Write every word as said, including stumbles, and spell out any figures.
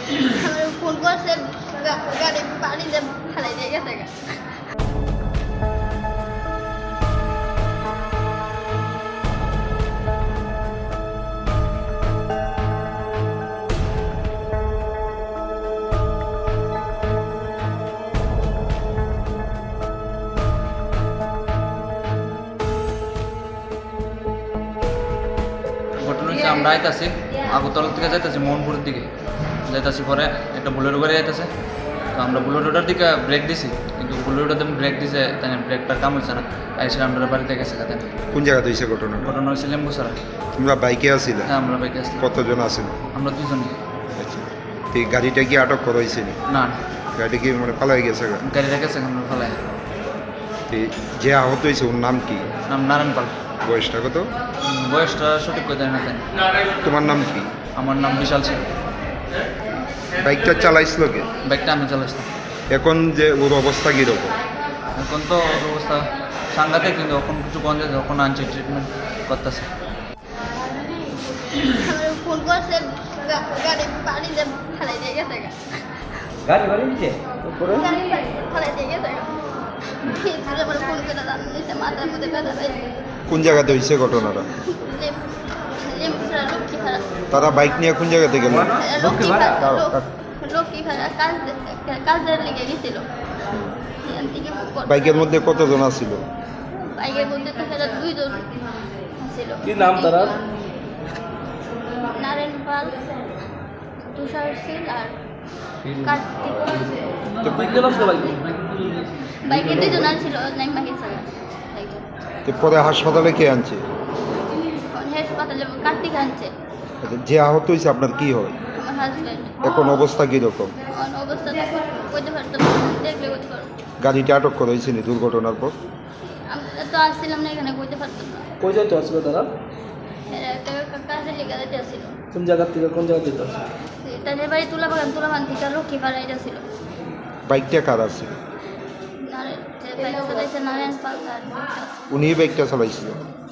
আমার ফোন করছে গাড়ি বাড়িতে ফেলাই দিয়ে গেছে। ঘটনা হচ্ছে আমরা আইতাছি আগরতলা থেকে যাইতেছি মোহনপুরের দিকে যাইতেছি, পরে একটা বুলেরো গাড়ি যাইতেছে। তো আমরা বুলেরোটার দিকে ব্রেক দিছি, কিন্তু বুলেরোটাতে ব্রেক দিছে তাই ব্রেকটার কাম হচ্ছে না, এসে আমরা বাড়িতে গেছে খাতেন। কোন জায়গাতে হয়েছে ঘটনা? ঘটনা হয়েছে লেম্বুসারা। তোমরা বাইকে আসছিলে? হ্যাঁ, আমরা বাইকে আসলাম। কতজন আছেন? আমরা দুজনই। আচ্ছা, তো এই গাড়িটা কি আটক করা হয়েছে? না, গাড়িটা কি মানে পালাই গেছে? গাড়িটা গেছে আমরা ফেলাই। তো যে আহত হয়েছে ওর নাম কি? নাম নারায়ণ পাল। বয়সটা কত? বয়সটা সঠিক করে দেয় না তাই। তোমার নাম কি? আমার নাম বিশাল সিং। বাইকটা চালাইছিল কে? বাইকটা আমি চালাইছিলাম। এখন যে ওর অবস্থা কীরকম? এখন তো ওর অবস্থা সাংঘাতিক, কিন্তু এখন কিছু গঞ্জে যখন আনছে ট্রিটমেন্ট করতেছে। আমার ফোন করছে গাড়ি বাড়িতে ফেলাই দিয়ে গেছে। গাড়ি বাড়ি নিচে গাড়ি ফেলাই দিয়ে গেছে। আমার ফোন করে জানিয়েছে মাথার মধ্যে ব্যথা পাই। কোন জায়গাতে হয়েছে ঘটনাটা? লেম্বুসারা লক্ষ্মীপাড়া। তারা বাইক নিয়ে কোন জায়গাতে গেল? লক্ষ্মীপাড়া লক্ষ্মীপাড়া কাজ কাজের লেগে গেছিল। বাইকের মধ্যে কতজন আছিল? বাইকের মধ্যে তো সেটা দুইজন ছিল। কি নাম তারা? নারায়ণ পাল, তুষার সিং আর কার্তিক। তো বাইকে আসলো বাইকে বাইকে দুজন ছিল, নাই মাহির স্যার। তো পরে হাসপাতালে কে আনছে? হাসপাতালে কার্তিক আনছে। আচ্ছা, যে আহত হয়েছে আপনার কি হয়? আমার হাজব্যান্ড। এখন অবস্থা কীরকম? অবস্থা দেখো কইতে পারতাম না, দেখলে কইতে পারবো। গাড়িটা আটক করা হয়েছে দুর্ঘটনার পর? আমরা তো আসছিলাম না এখানে, কইতে পারতাম না। কই যাইতে আসলো তারা? এরা একটা কাজের লেগে যেতে আসছিল। কোন জায়গা থেকে কোন জায়গা যেতে আসলো? তাদের বাড়ি তুলা বাগান, তুলা বাগান থেকে লক্ষ্মীপাড়া এটা ছিল। বাইকটা কার আছে? নারায়ণ যে বাইক চালাইছে নারায়ণ পাল তার। উনি বাইকটা চালাইছিল?